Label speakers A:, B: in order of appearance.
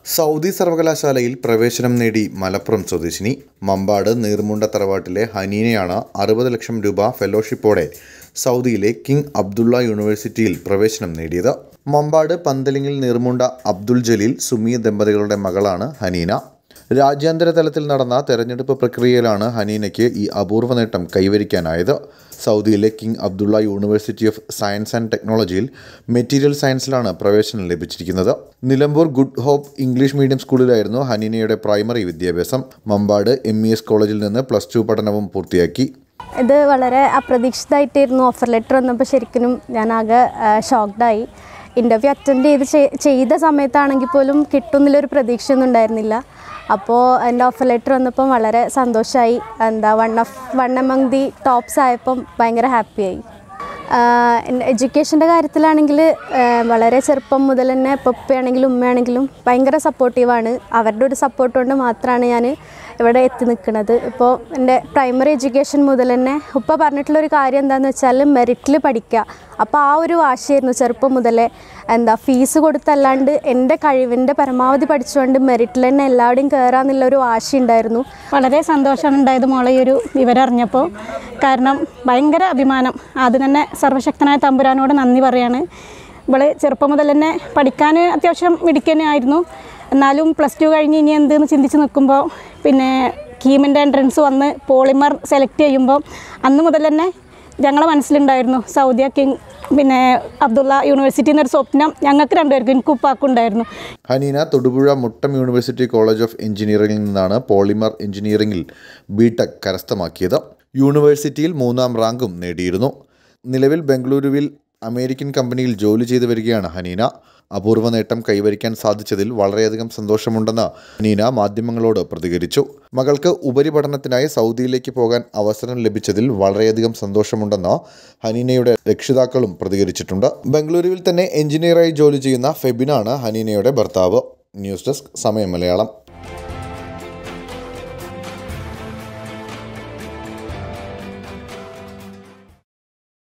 A: Saudi സർവകലാശാലയിൽ പ്രവേശനം നേടി മലപ്പുറം സ്വദേശിനി മമ്പാട് നീർമുണ്ട തറവാട്ടിലെ ഹനീനയാണ് 60 ലക്ഷം രൂപ ഫെലോഷിപ്പോടെ സൗദിയിലെ കിങ് അബ്ദുള്ള യൂണിവേഴ്സിറ്റിയിൽ പ്രവേശനം നേടിയത്. മമ്പാട് പന്തലിങ്ങിൽ നീർമുണ്ട അബ്ദുൽ ജലീൽ സുമി ദമ്പതികളുടെ മകളാണ് ഹനീന. രാജ്യാന്തര തലത്തിൽ നടന്ന തെരഞ്ഞെടുപ്പ് പ്രക്രിയയിലാണ് ഹനീനയ്ക്ക് ഈ അപൂർവ നേട്ടം കൈവരിക്കാനായത്. സൗദിയിലെ king Abdullah university of science and ടെക്നോളജിയിൽ മെറ്റീരിയൽ സയൻസിലാണ് പ്രവേശനം ലഭിച്ചിരിക്കുന്നത്. Nilambur good hope English medium സ്കൂളിലായിരുന്നു ഹനീനയുടെ പ്രൈമറി വിദ്യാഭ്യാസം. മമ്പാട് MES കോളേജിൽ നിന്ന് +2 പഠനവും പൂർത്തിയാക്കി.
B: ഇത് വളരെ അപ്രതീക്ഷിതമായിട്ടായിരുന്നു. ഓഫർ ലെറ്റർ വന്നപ്പോൾ ശരിക്കും ഞാനാകെ ഷോക്ക്ഡായി. ഇൻ്റർവ്യൂ അറ്റൻഡ് ചെയ്ത സമയത്താണെങ്കിൽ പോലും കിട്ടുമെന്നുള്ളൊരു പ്രതീക്ഷയൊന്നും ഉണ്ടായിരുന്നില്ല. അപ്പോൾ എൻ്റെ ഓഫർ ലെറ്റർ വന്നപ്പം വളരെ സന്തോഷമായി. വൺ എമംഗ് ദി ടോപ്സ് ആയപ്പം ഭയങ്കര ഹാപ്പിയായി. എഡ്യൂക്കേഷൻ്റെ കാര്യത്തിലാണെങ്കിൽ വളരെ ചെറുപ്പം മുതൽ തന്നെ പപ്പയാണെങ്കിലും ഉമ്മയാണെങ്കിലും ഭയങ്കര സപ്പോർട്ടീവാണ്. അവരുടെ ഒരു സപ്പോർട്ട് കൊണ്ട് മാത്രമാണ് ഞാൻ ഇവിടെ എത്തി നിൽക്കുന്നത്. ഇപ്പോൾ എൻ്റെ പ്രൈമറി എഡ്യൂക്കേഷൻ മുതൽ തന്നെ ഉപ്പ പറഞ്ഞിട്ടുള്ളൊരു കാര്യം എന്താണെന്ന് വെച്ചാൽ മെറിറ്റിൽ പഠിക്കുക. അപ്പോൾ ആ ഒരു വാശിയായിരുന്നു ചെറുപ്പം മുതലേ. ഫീസ് കൊടുത്തല്ലാണ്ട് എൻ്റെ കഴിവിൻ്റെ പരമാവധി പഠിച്ചുകൊണ്ട് മെറിറ്റിൽ തന്നെ എല്ലാവരുടെയും കയറാമെന്നുള്ളൊരു വാശി ഉണ്ടായിരുന്നു.
C: വളരെ സന്തോഷമാണ് ഉണ്ടായത് മോളെ ഈ ഒരു വിവരം അറിഞ്ഞപ്പോൾ. കാരണം ഭയങ്കര അഭിമാനം. ആദ്യം തന്നെ സർവശക്തനായ തമ്പുരാനോട് നന്ദി പറയാണ്. ഇവൾ ചെറുപ്പം മുതൽ തന്നെ പഠിക്കാൻ അത്യാവശ്യം മിടുക്കനായിരുന്നു. എന്നാലും +2 കഴിഞ്ഞ് ഇനി എന്തെന്ന് ചിന്തിച്ച് നിൽക്കുമ്പോൾ പിന്നെ കീമിൻ്റെ എൻട്രൻസ് വന്ന് പോളിമർ സെലക്ട് ചെയ്യുമ്പോൾ അന്ന് മുതൽ തന്നെ ഞങ്ങളെ മനസ്സിലുണ്ടായിരുന്നു സൗദി കിങ് അബ്ദുള്ള യൂണിവേഴ്സിറ്റി എന്നൊരു സ്വപ്നം ഞങ്ങൾക്ക് രണ്ടുപേർക്കും എനിക്കും ഉപ്പാക്കും ഉണ്ടായിരുന്നു.
A: Haneena Thodupuzha Muttom university college of എഞ്ചിനീയറിംഗിൽ നിന്നാണ് പോളിമർ എഞ്ചിനീയറിംഗിൽ BTech കരസ്ഥമാക്കിയത്. യൂണിവേഴ്സിറ്റിയിൽ 3ാം റാങ്കും നേടിയിരുന്നു. നിലവിൽ ബംഗളൂരുവിൽ അമേരിക്കൻ കമ്പനിയിൽ ജോലി ചെയ്തു വരികയാണ് ഹനീന. അപൂർവ നേട്ടം കൈവരിക്കാൻ സാധിച്ചതിൽ വളരെയധികം സന്തോഷമുണ്ടെന്ന് ഹനീന മാധ്യമങ്ങളോട് പ്രതികരിച്ചു. മകൾക്ക് ഉപരിപഠനത്തിനായി സൗദിയിലേക്ക് പോകാൻ അവസരം ലഭിച്ചതിൽ വളരെയധികം സന്തോഷമുണ്ടെന്ന് ഹനീനയുടെ രക്ഷിതാക്കളും പ്രതികരിച്ചിട്ടുണ്ട്. ബംഗളൂരുവിൽ തന്നെ എഞ്ചിനീയറായി ജോലി ചെയ്യുന്ന ഫെബിനാണ് ഹനീനയുടെ ഭർത്താവ്. ന്യൂസ് ഡെസ്ക് സമയം മലയാളം.